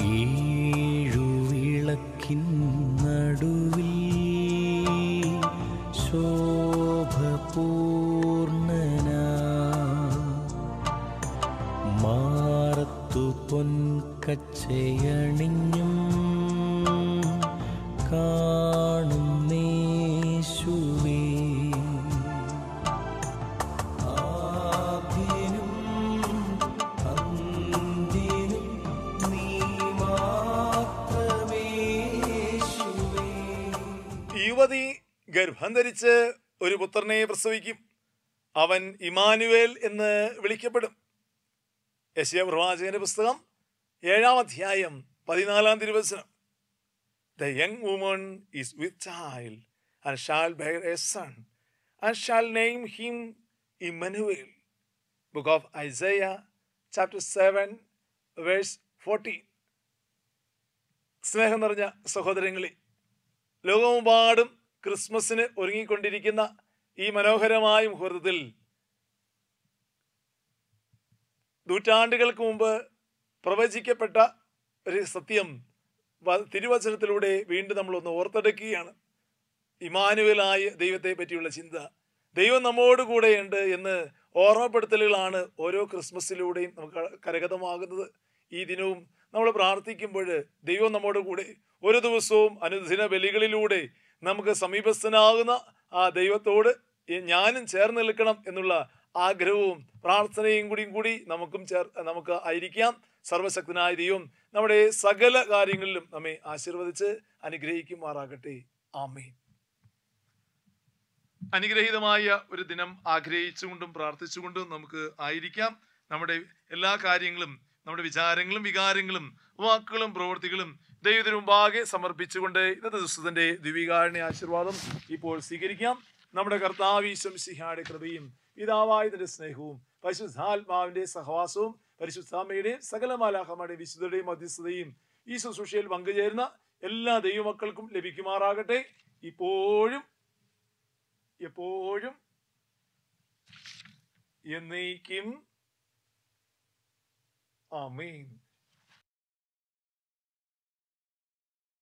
ഏഴുവിളക്കിൻ നടുവിൽ ശോഭപൂർണനാ മാറത്തു പൊൻകച്ചയണിഞ്ഞും കാണുന്നേശുവേ ആദ്യനും അന്ത്യനും നീ മാത്രമേ യേശുവേ. യുവതി ഗർഭം ധരിച്ച് ഒരു പുത്രനെ പ്രസവിക്കും, അവൻ ഇമ്മാനുവേൽ എന്ന് വിളിക്കപ്പെടും. യെശയ്യാ പ്രവാചകന്റെ പുസ്തകം 7-ാം അധ്യായം 14-ാം തിരുവചനം. The young woman is with child and shall bear a son and shall name him Emmanuel. Book of Isaiah chapter 7 verse 14. സ്നേഹം നിറഞ്ഞ സഹോദരങ്ങളെ, ലോകമെമ്പാടും ക്രിസ്മസിന് ഒരുങ്ങിക്കൊണ്ടിരിക്കുന്ന ഈ മനോഹരമായ മുഹൂർത്തത്തിൽ നൂറ്റാണ്ടുകൾക്ക് മുമ്പ് പ്രവചിക്കപ്പെട്ട ഒരു സത്യം തിരുവചനത്തിലൂടെ വീണ്ടും നമ്മളൊന്ന് ഓർത്തെടുക്കുകയാണ്. ഇമ്മാനുവേലായ ദൈവത്തെ പറ്റിയുള്ള ചിന്ത, ദൈവം നമ്മോട് കൂടെയുണ്ട് എന്ന് ഓർമ്മപ്പെടുത്തലുകളാണ് ഓരോ ക്രിസ്മസിലൂടെയും നമുക്ക് കരഗതമാകുന്നത്. ഈ ദിനവും നമ്മൾ പ്രാർത്ഥിക്കുമ്പോൾ ദൈവം നമ്മോട് കൂടെ ഒരു ദിവസവും അനുദിന ബലികളിലൂടെ നമുക്ക് സമീപസ്ഥനാകുന്ന ആ ദൈവത്തോട് ഞാനും ചേർന്ന് നിൽക്കണം എന്നുള്ള ആഗ്രഹവും പ്രാർത്ഥനയും കൂടി നമുക്ക് ആയിരിക്കാം. സർവശക്തനായ ദൈവം നമ്മുടെ സകല കാര്യങ്ങളിലും നമ്മെ ആശീർവദിച്ച് അനുഗ്രഹിക്കുമാറാകട്ടെ. ആമേൻ. അനുഗ്രഹീതമായ ഒരു ദിനം ആഗ്രഹിച്ചുകൊണ്ടും പ്രാർത്ഥിച്ചുകൊണ്ടും നമുക്ക് ആയിരിക്കാം. നമ്മുടെ എല്ലാ കാര്യങ്ങളും, നമ്മുടെ വിചാരങ്ങളും വികാരങ്ങളും വാക്കുകളും പ്രവൃത്തികളും ദൈവത്തിന് മുമ്പാകെ സമർപ്പിച്ചുകൊണ്ട് ഇന്നത്തെ ദിവസത്തിന്റെ ദിവ്യകാരുണ്യ ആശീർവാദം ഇപ്പോൾ സ്വീകരിക്കാം. നമ്മുടെ കർത്താവ് ഈശോ മിശിഹായുടെ കൃപയും പിതാവായതിന്റെ സ്നേഹവും പരിശുദ്ധാത്മാവിന്റെ സഹവാസവും പരിശുദ്ധാമ്മയുടെയും സകല മാലാഖമാരുടെയും വിശുദ്ധരുടെയും മധ്യസ്ഥതയും ഈ ശുശ്രൂഷയിൽ പങ്കുചേരുന്ന എല്ലാ ദൈവമക്കൾക്കും ലഭിക്കുമാറാകട്ടെ, ഇപ്പോഴും എപ്പോഴും എന്നേക്കും. ആമേൻ.